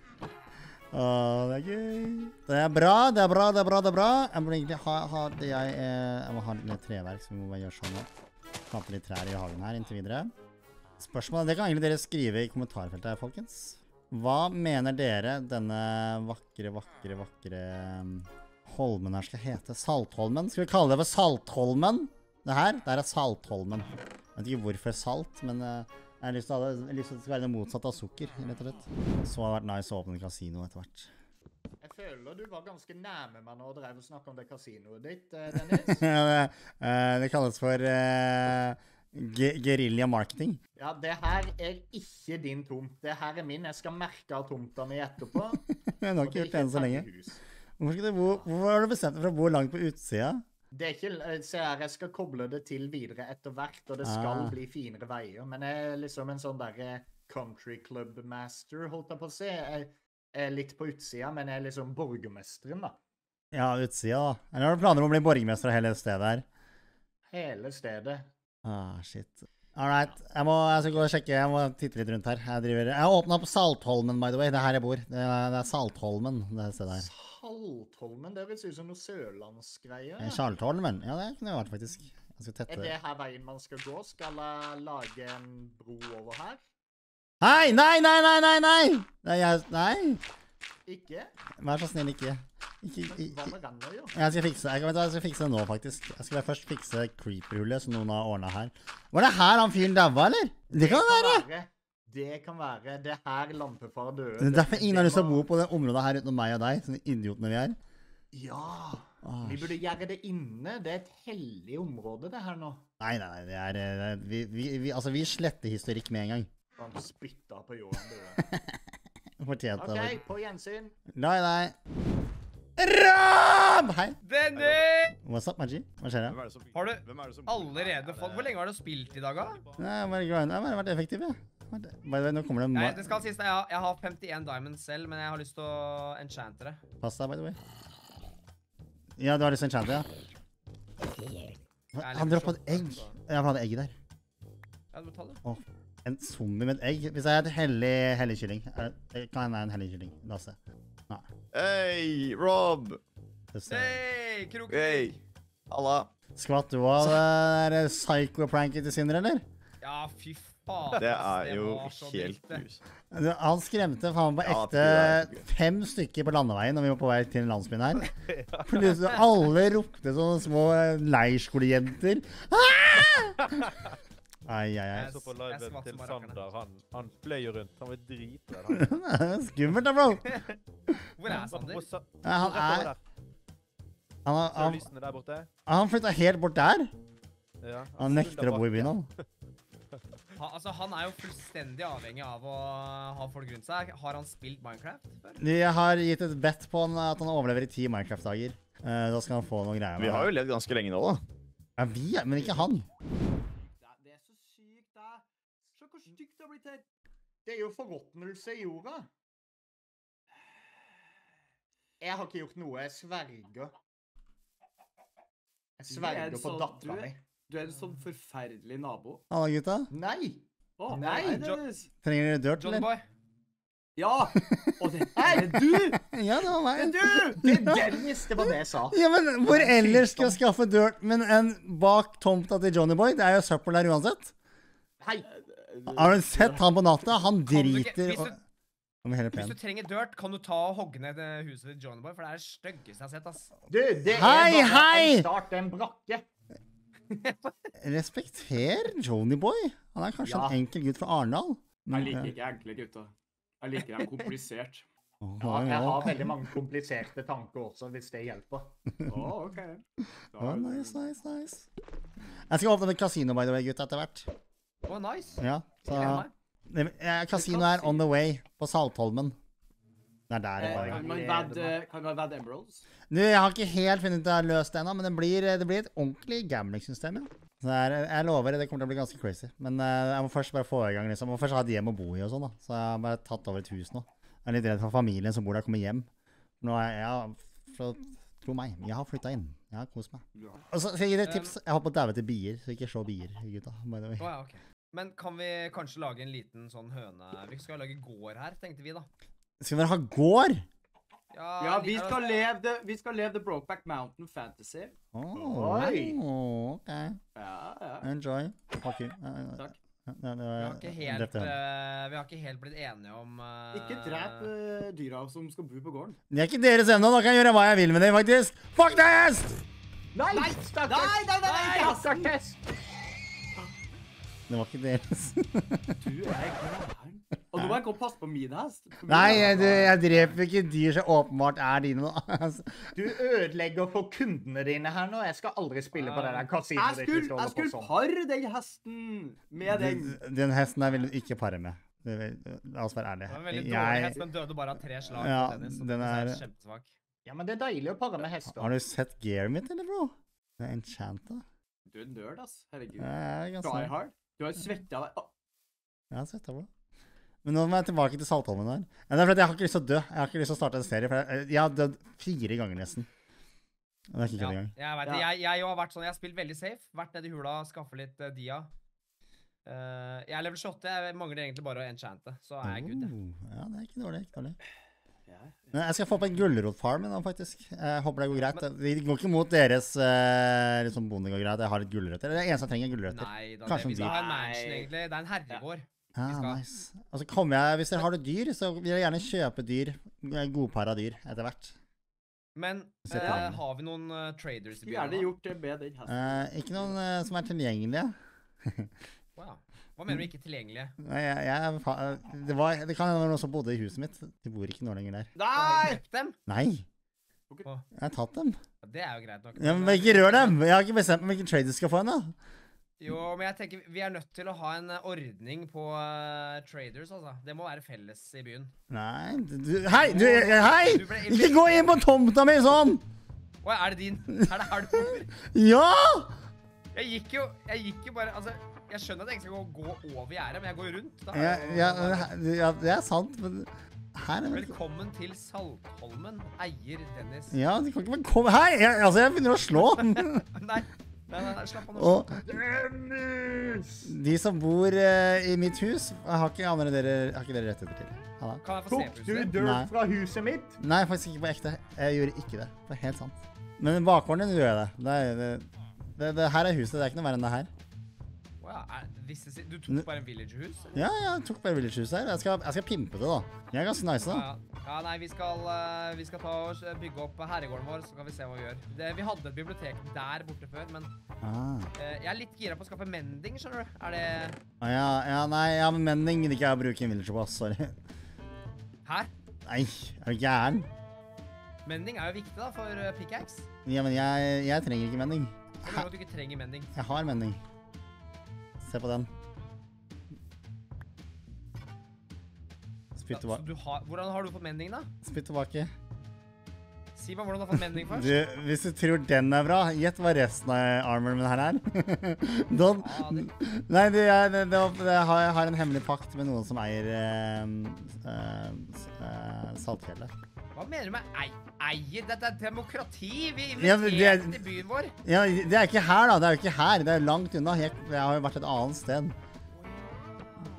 Åh, det er gøy. Det er bra, det er bra, det er bra, det er bra. Jeg må egentlig ha, ha det jeg, eh, jeg må ha litt treverk, så vi må bare gjøre sånn nå. Plante litt trær i hagen her inntil videre. Spørsmålet, det kan egentlig dere skrive i kommentarfeltet her, folkens. Hva mener dere denne vakre, vakre, vakre um, Holmen her skal hete? Saltholmen? Skal vi kalle det for Saltholmen? Det her, det her er Saltholmen. Jeg vet ikke hvorfor salt, men uh, jeg har lyst til, å, jeg har lyst til at det skal være det motsatte av sukker, rett og slett. Så har det vært nice å åpne kasino etter hvert. Jeg føler du var ganske nærme meg når du drev og snakket om det kasinoet ditt, eh, Dennis. Ja, det, uh, det kalles for uh, ge guerilla marketing. Ja, det her er ikke din tomt. Det her er min. Jeg skal merke av tomta mi etterpå. Jeg har ikke gjort det enn så lenge. Hvorfor, skal du bo, hvorfor har du bestemt deg for å bo langt på utsida? Det er ikke, eh, se her, jeg skal koble det til videre etter hvert, og det skal Ah. bli finere veier. Men jeg er liksom en sånn der eh, country club master, holdt jeg på å si. Jeg er litt på utsida, men jeg er liksom borgermesteren da. Ja, utsida da. Eller har du planer om å bli borgermester av hele stedet her? Hele stedet. Ah, shit. Alright, jeg må, jeg skal gå og sjekke, jeg må titte litt rundt her. Jeg driver, jeg har åpnet på Saltholmen, by the way. Det er her jeg bor. Det er, det er Saltholmen, det stedet her. Saltholmen, det vil si ut som noe sørlandsgreier. Eh, Charlotholmen? Ja, det kunne det vært faktisk. Jeg skal tette Er det. det her veien man skal gå? Skal jeg lage en bro over her? Hei, nei, nei, nei, nei, nei! Nei, jeg, nei. Ikke? Vær så snill, ikke. Ikke, Men hva ikke. med renner, jo? Jeg skal fikse, jeg, vet du hva, jeg skal fikse det nå, faktisk. Jeg skal først fikse creeper-hullet som noen har ordnet her. Var det her han fyren daua, eller? Det kan det være. Det kan være. Det er her lampefar døde. Det er derfor ingen har lyst til å bo på det området her utenom meg og deg, sånne idiotene vi er. Ja. Åh, Vi burde gjøre det inne. Det er et hellig område, det her nå. Nei, nei, nei, det er, det er vi, vi, vi, altså, vi sletter historikk med en gang. Han spytta på jorden, døde. Fortjent det. OK, på gjensyn. Nei, nei. Ram! Hei. Denny! What's up, Maggi? Hva skjer Hvem da? er det som- Har du hvem er det som bor der? allerede Er fått Hvor lenge har du spilt i dag, da? Nei, jeg har bare grind- jeg har bare vært effektiv, ja. Vært- By the way, nå kommer det Nei, ma... det skal sies at jeg, har- jeg har femtien diamonds selv, men jeg har lyst til å enchante det. Pass deg, by the way. Ja, du har lyst til en chant, ja. Jeg er litt Han droppet et sjokk, egg. altså. Jeg vil ha det egget der. Ja, du må ta det. En zombie med et egg. Hvis jeg er et hellig, hellig kylling. Er- Det kan hende jeg er en hellig kylling. Lasse. Nei. Hei, Rob! Det ser- Hei, kroken! Hei. Halla. Skvatt du av det der psycho-pranket til Sindre, eller? Ja, fy faen. Det ass, er jo var så helt dritt, det. mus. Du, Han skremte faen på Ja, ekte det er gøy. fem stykker på landeveien når vi var på vei til landsbyen her. Plutselig alle ropte sånne små eh, leirskolejenter. Ah! Ai, ai, ai. Jeg så på Jeg liven skvatt til som bare rakkeren. Sander. Han, han fløy jo rundt. Han var dritredd. han. Det er skummelt da, bro. Hvor er Han var Sander? på sa- Ja, han rett over er... der. Han, har- Ser han, du lysene der borte? han flyttet helt bort der. Ja. Han nekter å bo i byen, han. Han, altså, han er jo fullstendig avhengig av å ha folk rundt seg. Har han spilt Minecraft før? Vi har gitt et bet på han at han overlever i ti Minecraft-dager. Eh, da skal han få noen greier med Vi har jo det. levd ganske lenge nå, da. Ja, vi er, men ikke han. Det er så sykt, da. Se hvor stygt det har blitt her. Det er jo forråtnelse i jorda. Jeg har ikke gjort noe. Jeg sverger. Jeg Du er sverger en på sånn- datteren du er- min. Du er en sånn forferdelig nabo. Alle gutta. Nei! Å, Nei, nei, Dennis. Trenger dere dirt, Johnny eller? Boy. Ja! Og det er du! Ja, det var meg. Det er du! Det er Dennis, det var det jeg sa. Ja, men hvor ellers skal jeg skaffe dirt, men en bak tomta til Johnny Boy? Det er jo søppel der uansett. Hei. Har du sett han på natta? Han Kan du ikke- driter hvis du- og... Om hele Hvis plenen. du trenger dirt, kan du ta og hogge ned det huset til Johnny Boy, for det er det styggeste jeg har sett, ass. Du, det er Hei, bare hei! en start, en brakke. Respekter Johnny Boy. Han er kanskje Ja. en enkel gutt fra Arendal. Jeg liker ikke enkle gutter. Jeg liker dem komplisert. Ja, jeg har veldig mange kompliserte tanker også, hvis det hjelper. Å, OK. Da Å, er det- nice, nice, nice. Jeg skal åpne et kasino, by the way, gutt, etter hvert. Å, nice. Ja, så... Gleder meg. Det- eh, Kasino er on the way på Saltholmen. Det er der det Eh, bare Kan man vedde kan man vedde emeralds? Du, jeg har ikke helt funnet ut at jeg har løst det ennå, men det blir, det blir et ordentlig gambling-system, ja. Så det er, jeg lover, det kommer til å bli ganske crazy. Men eh, jeg må først bare få i gang, liksom. Jeg må først ha et hjem å bo i og sånn, da. Så jeg har bare tatt over et hus nå. Jeg er litt redd for familien som bor der, kommer hjem. Nå er jeg, jeg for, tro meg, jeg har flyttet inn. Jeg har kost meg. Og så skal jeg gi deg et tips. Jeg har på daue til bier, så ikke slå bier, gutta. By the way. Å, ja, ok. Men kan vi kanskje lage en liten sånn høne... Vi skal lage gård her, tenkte vi da. Skal dere ha gård? Ja, vi skal leve the, vi skal leve the Brokeback Mountain fantasy. Oh, Oi. oh, ok. Ja, ja. Enjoy. Fuck you. Takk. Ja, det var- Vi har ikke helt, drepte henne. eh, vi har ikke helt blitt enige om... eh, Ikke drep eh, dyra som skal bo på gården. Det er ikke deres ennå, da kan jeg gjøre hva jeg vil med det, faktisk. Fuck deg, hest! Nei, stakkars! Nei, nei, nei, nei, Nei, stakkars! Det var ikke deres. Du er gæren. Og nå må jeg gå og passe på min hest. For min Nei, hest- jeg, du, jeg dreper ikke dyr som åpenbart er dine, da. Du ødelegger for kundene dine her nå. Jeg skal aldri spille på det der Jeg kasinoet ditt hvis du skulle, jeg holder på skulle sånn. pare den hesten med den. Den, den hesten der vil du ikke pare med. Det vil- La oss være Det var en ærlige. veldig dårlig hest, men døde bare av tre slag. Ja, på tennis, så den er er- kjempesvak. Ja, men det er deilig å pare med hester. Har du sett gearet mitt, eller, bro? Det er enchanta. Du er en nerd, ass. Herregud. Jeg er Try ganske... hard. Du har svetta deg. Å, Jeg har sett det, bro. Men nå må jeg tilbake til Saltholmen her. Ja, det er fordi jeg har ikke lyst til å dø. Jeg har ikke lyst til å starte en serie, for jeg, jeg har dødd fire ganger nesten. Og det er ikke Ja, kødd engang. jeg vet det. Ja. Jeg, jeg jo har vært sånn, jeg har spilt veldig safe. Vært nede i hula, skaffet litt uh, dia. Eh, jeg er level tjueåtte, jeg mangler egentlig bare å enchante, så er jeg good, jeg. Oh, ja, det er ikke dårlig, ikke dårlig. ja. Men jeg skal få på en gulrotfarm nå, faktisk. Jeg håper det går greit. Det går ikke mot deres uh, liksom bondegård at jeg har litt gulrøtter. Det er eneste jeg trenger er gulrøtter. Nei, da, Kanskje det, vi skal en ha en dyr. mansion, egentlig. Det er en herregård. Ah, vi skal- nice. Og så kommer jeg, hvis dere har det dyr, så vil jeg gjerne kjøpe dyr. Godpara dyr, etter hvert. Men Se eh, på den. har vi noen uh, traders i Skulle gjerne byen? da? gjort det med den hesten. Eh, ikke noen eh, som er tilgjengelige. Wow. Hva mener du ikke tilgjengelige? Nei, jeg, jeg, fa- det, var, det kan hende det var noen som bodde i huset mitt. De bor ikke nå lenger der. Har du Nei! drept dem? Nei, Ok. Å, jeg har tatt dem. ja, det er jo greit nok. Ja, men ikke rør dem! Jeg har ikke bestemt meg hvilken trade du skal få ennå. Jo, men jeg tenker vi er nødt til å ha en eh, ordning på eh, traders, altså. Det må være felles i byen. Nei, du, du- hei! Du, hei! Du ble Ikke gå inn på tomta mi sånn! Å, er det din? Er det her du bor? Ja! Jeg gikk jo, jeg gikk jo bare, altså, jeg skjønner at jeg ikke skal gå, gå over gjerdet, men jeg går rundt. Da. Ja, ja, ja, det er sant, men her er det... Velkommen til Saltholmen, eier Dennis. Ja, du kan ikke bare komme... Hei! Jeg, altså, jeg begynner å slå. Nei, nei, nei, nei, slapp av nå. Og Dennis! de som bor eh, i mitt hus, har ikke andre dere, har ikke dere rettigheter til. Ha det. Kan jeg få se Tok på du huset? dirt Nei. fra huset mitt? Nei, faktisk ikke på ekte. Jeg gjorde ikke det. Det er helt sant. Men bakgården din gjør jeg det. Det, er, det, det, det her er huset, det er ikke noe verre enn det her. Å ja, er, this is it. Du tok bare en villagehus? eller? Ja, jeg tok bare villagehuset her. Jeg skal, jeg skal pimpe det da. Jeg er ganske nice da. Ja, ja. ja, nei, vi skal, eh, vi skal ta og bygge opp herregården vår, så kan vi se hva vi gjør. Det, vi hadde et bibliotek der borte før, men Ah. eh, jeg er litt gira på å skaffe mending, skjønner du? Er det... Ah, ja, ja, nei, ja, men mending vil ikke jeg bruke i en villager på, ass, sorry. Hæ? Nei, er du gæren? Mending er jo viktig da, for uh, pickaxe. Ja, men jeg, jeg trenger ikke mending. Jeg mener at du ikke trenger mending. Jeg har mending. Se på den. Spytt Ja, så tilbake. du har, hvordan har du fått mending da? Spytt tilbake. Si meg hvordan du har fått mending først. Du, hvis du tror den er bra, gjett hva resten av armoren min her er. Don, Ja, det- nei, det, er, det, det, det har, jeg har en hemmelig pakt med noen som eier eh, eh, s- eh, Saltfjellet. Hva mener du med ei, eier? Dette er demokrati! Vi Ja, men det er- inviterte til byen vår! Ja, det er ikke her da, det er jo ikke her, det er langt unna. Jeg, jeg har jo vært et annet sted.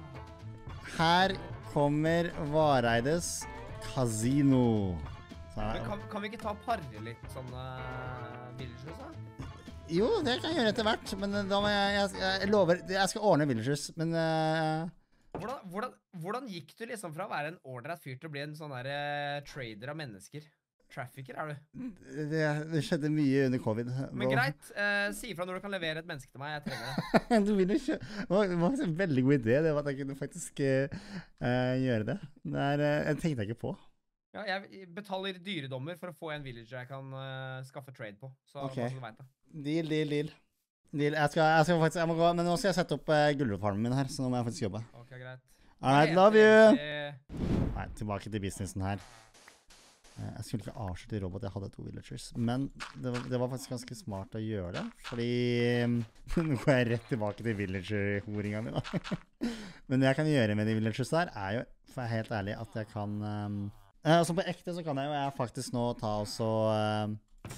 her kommer Vareides Casino. Så Men her- kan, kan vi ikke ta og parre litt sånne villagers, da? Jo, det kan jeg gjøre etter hvert, men eh, da må jeg, jeg, jeg lover, jeg skal ordne villagers, men eh, Hvordan, hvordan, hvordan gikk du liksom fra å være en ålreit fyr til å bli en sånn der eh, trader av mennesker? Trafficker, er du? det, det skjedde mye under covid. Men greit, eh, si ifra når du kan levere et menneske til meg, jeg trenger det. Du vil jo ikke, det var det var faktisk en veldig god idé, det var at jeg kunne faktisk eh, eh, gjøre det. Det er, eh, jeg tenkte jeg ikke på. Ja, jeg betaler dyredommer for å få en villager jeg kan eh, skaffe trade på, så Ok. bare så du vet det. Deal, deal, deal. deal. Jeg, skal, jeg skal faktisk, jeg må gå, men nå skal jeg sette opp uh, gulrotfarmen min her, så nå må jeg faktisk jobbe. Ok, greit. Alright, Hva love heter you! egentlig- Nei, tilbake til businessen her. Eh, Jeg skulle ikke avslutte i robot, jeg hadde to villagers, men det var, det var faktisk ganske smart å gjøre det, fordi nå går jeg rett tilbake til villager-horinga mi da. Men det jeg kan gjøre med de villagers der, er jo, for jeg er helt ærlig, at jeg kan... Um, eh, altså på ekte så kan jeg jo jeg faktisk nå ta og så um,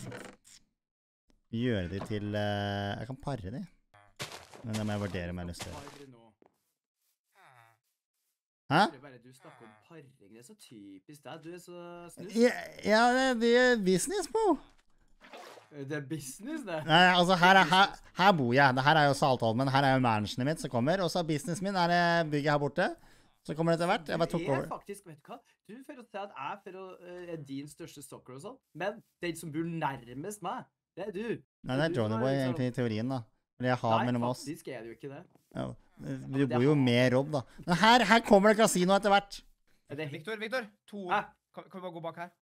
gjøre de til... Uh, jeg kan parre de. Men det må jeg vurdere om jeg har lyst til. Parre nå. Hæ? Det er bare du snakker om parring, det er så typisk deg. Du er så snus. Ja, ja det, det er business, bro. Det er business, det. Nei, altså her, er, her, her bor jeg. Det her er jo Saltholmen. Her er jo mansionet mitt som kommer. Og så er businessen min er det bygget her borte. Så kommer det etter hvert. Jeg bare tok Du er over. faktisk, vet du hva? Du for å si at jeg for å, uh, er din største stalker og sånn, men den som bor nærmest meg, det er du. Nei, det er du som Johnny Boy liksom- egentlig i teorien da. Eller jeg har Nei, mellom oss. faktisk er det jo ikke det. Ja, du bor jo med Rob da. Men her, her kommer det kasino etter hvert. Er det Victor, Victor, to Hæ? kan, kan vi bare gå bak her?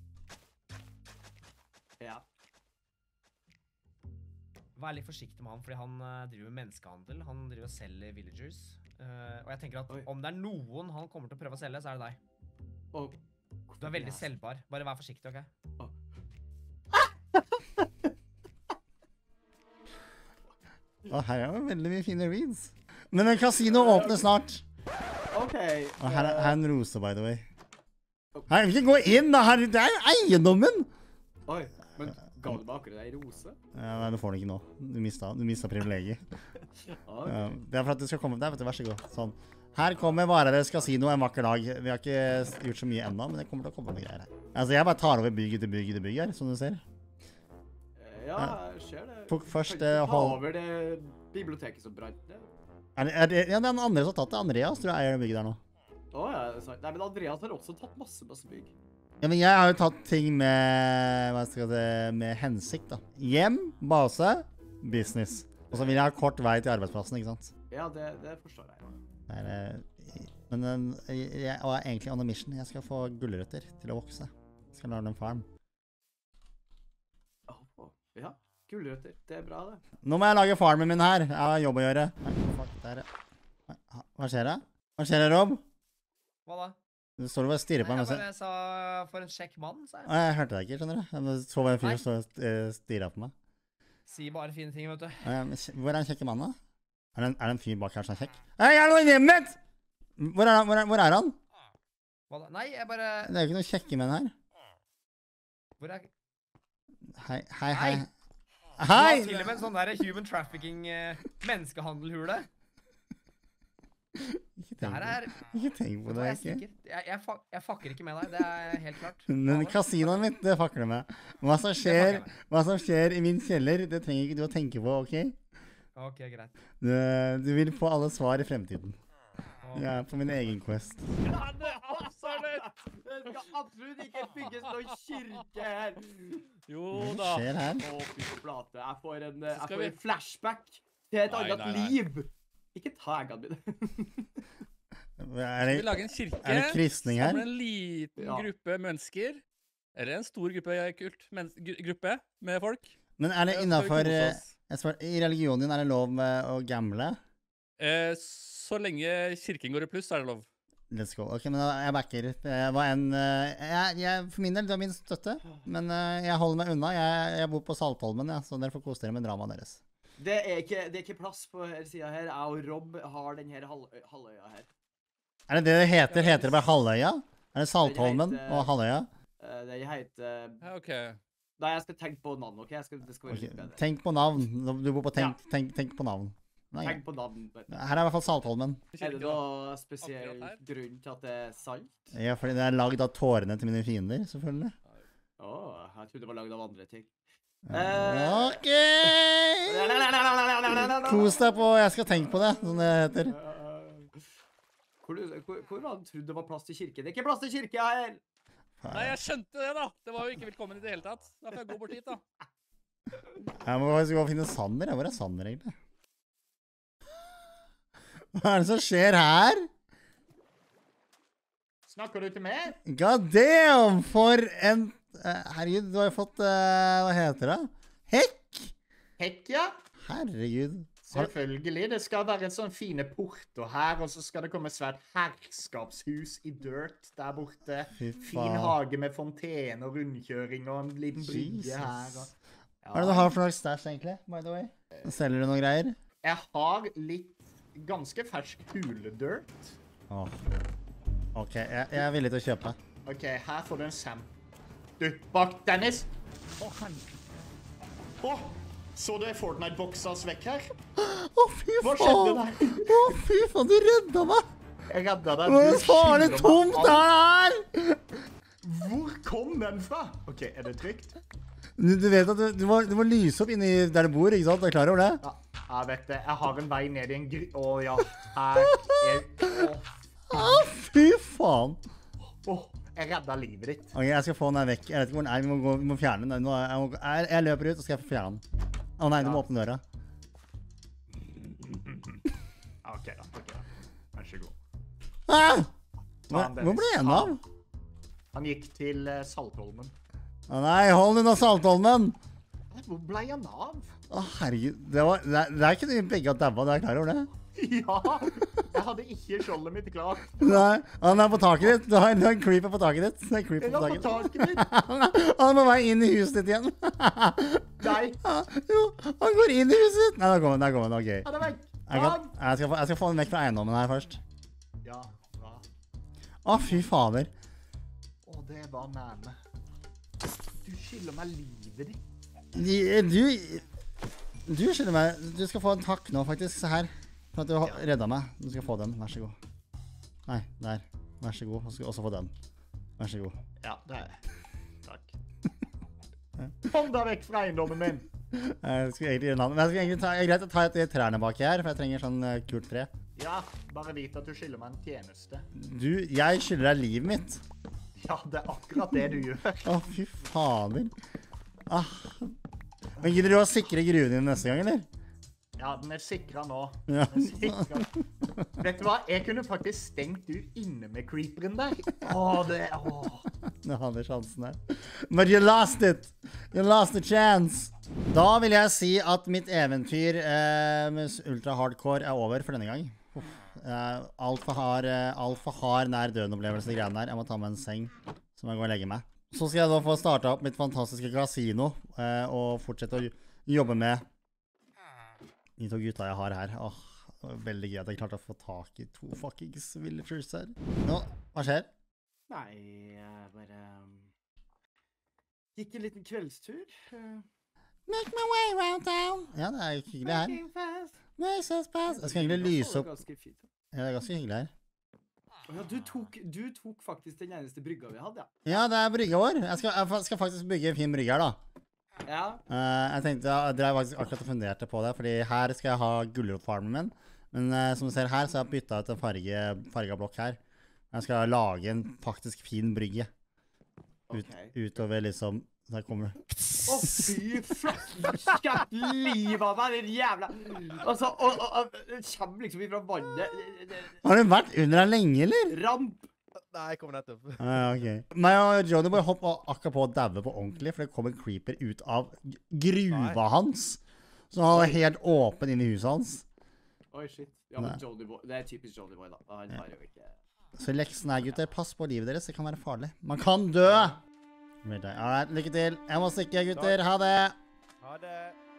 Ja. Vær litt forsiktig med han, fordi han eh, driver med menneskehandel. Han driver og selger villagers. Eh, og jeg tenker at Oi. om det er noen han kommer til å prøve å selge, så er det deg. Og Du er veldig selgbar. Bare vær forsiktig, ok? Og her er det veldig mye fine reads. Men en kasino åpner snart. OK. Og her, er- eh, her er en rose, by the way. Her, ikke gå inn da, her, det er jo eiendommen! Oi, men ga du meg akkurat ei rose? Ja, nei, du får den ikke nå. Du mistet, du mistet privilegiet. Ok. Ja, det er for at du skal komme der, vet du, vær så god. Sånn. Her kommer Vareides Casino en vakker dag. Vi har ikke gjort så mye ennå, men det kommer til å komme noen greier her. Altså, jeg bare tar over bygget til bygget til bygget her, som du ser. Eh, Ja, jeg ser det. Tok først, Kan ikke eh, ta hold- over det biblioteket som brant ned. Er det, er det, ja, det er den andre som har tatt det. Andreas tror jeg eier det bygget der nå. Å ja, det er sant. Nei, men Andreas har også tatt masse, masse bygg. Ja, men jeg har jo tatt ting med, hva skal jeg si, med hensikt da. Hjem, base, business. Og så vil jeg ha kort vei til arbeidsplassen, ikke sant? Ja, det, det forstår jeg. Det er, eh, men eh, jeg var egentlig on a mission. Jeg skal få gulrøtter til å vokse. Jeg skal lage en farm. Å, ja, gulrøtter. Det er bra, det. Nå må jeg lage farmen min her. Jeg har jobb å gjøre. Nei, fuck, der. er- Hva skjer det? Hva skjer det, Rob? Hva da? Du står og bare stirrer på Nei, meg. jeg mens jeg- bare sa for en kjekk mann, sa jeg. Å, jeg hørte deg ikke, skjønner du. Jeg bare så en fyr Nei. som står og eh, stirret på meg. Si bare fine ting, vet du. Eh, men kje- Hvor er den kjekke mannen da? Er det en, er det en fyr bak her som er kjekk? Hei, er det noe i hjemmet mitt? Hvor er han? Hvor er, hvor er han? Hva da? Nei, jeg bare... Det er jo ikke noen kjekke menn her. Hvor er... Hei, hei, hei. Hei. Du Hei! har til og med en sånn der human trafficking eh, menneskehandelhule. Ikke Det tenk her på, er... ikke tenk på Vet du det, hva, jeg ikke? stikker. Jeg, jeg, fuck, jeg fucker ikke med deg, det er helt klart. Men kasinoen mitt, det fucker du med. Hva som skjer, fucker jeg hva som skjer i min kjeller, det trenger ikke du å tenke på, ok? Ok, greit. Du, du vil få alle svar i fremtiden. Å, Jeg er på min egen quest. Han er absolutt! Det skal absolutt ikke bygges noen kirke her. Jo Hva da. skjer her? Å, fy på plate. Jeg får en, eh, jeg Skal får vi- en flashback til et Nei, annet nei, nei. liv. Ikke ta eggene mine. Er Vi det, lager en kirke. er det kristning her? Samle en liten Ja. gruppe mennesker. Eller en stor gruppe, kult, men, gru- gruppe med folk. Men er det Ja, så skal vi innenfor, kose eh, oss. jeg spør, i religionen din er det lov med å gamble? Eh, så lenge kirken går i pluss, er det lov. Let's go. Ok, men da- jeg backer. Jeg var en, eh, jeg, jeg, for min del, det var min støtte. Men eh, jeg holder meg unna. Jeg, jeg bor på Saltholmen, ja, så dere får kose dere med dramaet deres. Det er ikke, det er ikke plass på her siden her. Jeg og Rob har den her halv, halvøya her. Er det det det heter? Heter det bare Halvøya? Er det Saltholmen Det heter- og Halvøya? Eh, Den heter Ja, ok. Nei, jeg skal tenke på navn, OK? Jeg skal, det skal være Ok, litt bedre. Tenk på navn. Du bor på tenk, tenk, tenk på navn. Nei, Tenk på navn. vet du. her er i hvert fall Saltholmen. Er det noe spesiell Akkurat her. grunn til at det er salt? Ja, fordi det er lagd av tårene til mine fiender, selvfølgelig. Åh, jeg trodde det var lagd av andre ting. Ok! Kos deg på, jeg skal tenke på det, som det heter. Hvor, hvor, hvor var det du trodde det var plass til kirke? Det er ikke plass til kirke her! Nei, jeg skjønte det, da. Det var jo ikke velkommen i det hele tatt. Da får jeg gå bort hit, da. Jeg må faktisk gå og finne Sander. Hvor er Sander, egentlig? Hva er det som skjer her? Snakker du til meg? God damn, for en... eh, herregud, du har jo fått... eh, hva heter det? Hekk! Hekk, ja. Herregud. Selvfølgelig. Det skal være en sånn fine porter her, og så skal det komme svært herskapshus i dirt der borte. Fy Fin faen. hage med fontene og rundkjøring og en liten brygge Jesus. her. Og... Hva er det du har for noe stash, egentlig, by the way? Selger du noen greier? Jeg har litt ganske fersk huledirt. Åh. Ok, jeg, jeg er villig til å kjøpe. Ok, her får du en Sam. Du, bak Dennis! Åh, han... Åh, så du Fortnite-boksas vekk her? Åh, fy Hva skjedde faen! der? Åh, fy faen, du redda meg! Jeg redda deg. Hvor Du farlig skylder meg tomt alt. er det her? Hvor kom den fra? Ok, er det trygt? Du, du vet at du, du, må, du må lyse opp inni der du bor, ikke sant? Du er klar over det? Ja, jeg vet det. Jeg har en vei ned i en gry... Åh, ja. Her er... Åh, Åh, fy faen! åh, jeg redda livet ditt. Ok, jeg skal få den her vekk. Jeg vet ikke hvor den er. Vi må, gå, vi må fjerne den. Nå, jeg, må, jeg, jeg løper ut, og skal jeg få fjerne den. Å nei, du må åpne døra. Ok da, ok da. Vær så god. Ah! Hva, Faen, hvor ble Dennis. den av? Han gikk til uh, Saltholmen. Å nei, hold den unna Saltholmen! Hvor ble han av? Å herregud, det, var, det, er- det er ikke noe begge at dabba, du er klar over det? Ja, jeg hadde ikke skjoldet mitt klart. Nei, han er på taket ditt. Du har, du har en creeper på taket ditt. Det er en creeper Jeg på er på taket. taket mitt. Han er på vei inn i huset ditt igjen. Nei, Jo, han går inn i huset ditt. Nei, der kommer han, der kommer han, ok. han er vekk. Jeg, kan, jeg, skal få, jeg skal få den vekk fra eiendommen her først. Ja, bra. Å, fy fader. Åh, det var nærme. Du skylder meg livet ditt. De- Du, du skylder meg, du skal få en takk nå faktisk, se her. For at du har reddet meg. Du skal få den, vær så god. Nei, der. Vær så god, og skal også få den. Vær så god. Ja, det er jeg. Takk. Kom deg vekk fra eiendommen min. Jeg skulle egentlig gjøre en annen, men jeg skal egentlig ta, jeg er greit å ta et av de trærne bak her, for jeg trenger sånn uh, kult tre. Ja, bare vit at du skylder meg en tjeneste. Du, jeg skylder deg livet mitt. Ja, det er akkurat det du gjør. Å, fy fader. Ah. Men gidder du å sikre gruven din neste gang, eller? Ja, den er sikret nå. Ja. Den er sikret. Vet du hva? Jeg kunne faktisk stengt du inne med creeperen der. Åh, det er... Åh. Nå hadde sjansen her. But you lost it! You lost the chance! Da vil jeg si at mitt eventyr eh, med ultra hardcore er over for denne gang. Uff. Eh, alt for hard, eh, alt for hard nær døden-opplevelse greiene der. Jeg må ta med en seng, så må jeg gå og legge meg. Så skal jeg da få startet opp mitt fantastiske kasino, eh, og fortsette å jobbe med de to gutta jeg har her. Åh, det var veldig gøy at jeg klarte å få tak i to fuckings villagers her. Nå, hva skjer? Nei, jeg bare um, gikk en liten kveldstur. Uh, Make my way round town. Ja, det er hyggelig her. Making fast. Races pass. Jeg skal egentlig lyse opp. Ganske fint. Ja, det er ganske hyggelig her. Å ja, du tok, du tok faktisk den eneste brygga vi hadde, ja. Ja, det er brygga vår. Jeg skal, jeg skal faktisk bygge en fin brygge her, da. Ja. Uh, jeg tenkte, jeg drev faktisk akkurat og funderte på det, fordi her skal jeg ha gulrotfarmen min. Men uh, som du ser her, så har jeg byttet ut en farge, farga blokk her. Jeg skal lage en faktisk fin brygge. Ut, Ok. Utover liksom, der kommer det. Å, fy flott, skjært liv av meg, den jævla... Altså, og, og, og, det kommer liksom ifra vannet. Det- det- Har du vært under her lenge, eller? Ramp. Nei, jeg kommer nettopp. Ah, ok. Meg og Johnny bare hoppe akkurat på å daue på ordentlig, for det kom en creeper ut av gruva Nei. hans. Så han var helt åpen inn i huset hans. Oi, shit. Ja, men Nei. Johnny Boy, det er typisk Johnny Boy, da. Han har jo ikke... Så leksen er, gutter, pass på livet deres, det kan være farlig. Man kan dø! Alright, lykke til. Jeg må stikke, gutter. Ha det! Ha det.